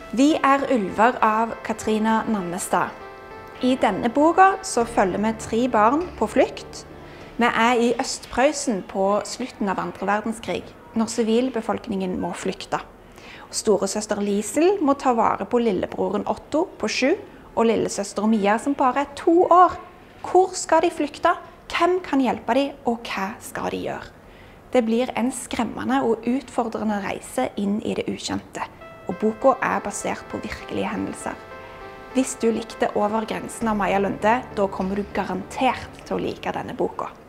Vi er ulver av Katrina Nannestad. I denne boka så følger vi 3 barn på flukt. Vi er i Østpreussen på slutten av 2. verdenskrig, når sivilbefolkningen må flykte. Storesøster Liesel må ta vare på lillebroren Otto på 7 og lillesøster Mia som bare er 2 år. Hvor skal de flykte? Hvem kan hjelpe dem, og hva skal de gjøre? Det blir en skremmende og utfordrende reise inn i det ukjente. Og boka er basert på virkelige hendelser. Hvis du likte Over grensen av Maja Lunde, da kommer du garantert til å like denne boka.